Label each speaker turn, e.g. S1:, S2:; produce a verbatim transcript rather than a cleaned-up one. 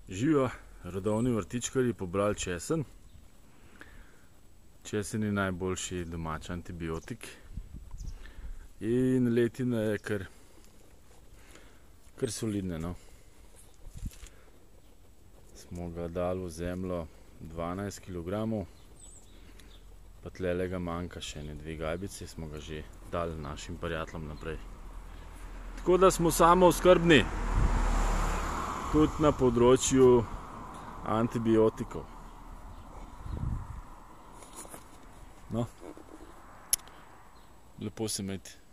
S1: Živijo, rodovni vrtičkarji pobrali česen. Česen je najboljši domač antibiotik. In letina je kar, kar solidna, no. Smo ga dali v zemljo dvanajst kilogramov, pa tlele ga manjka še ene dve gajbice, smo ga že dali našim prijateljem naprej. Tako da smo samooskrbni tudi na področju antibiotikov. No, lepo se imejte.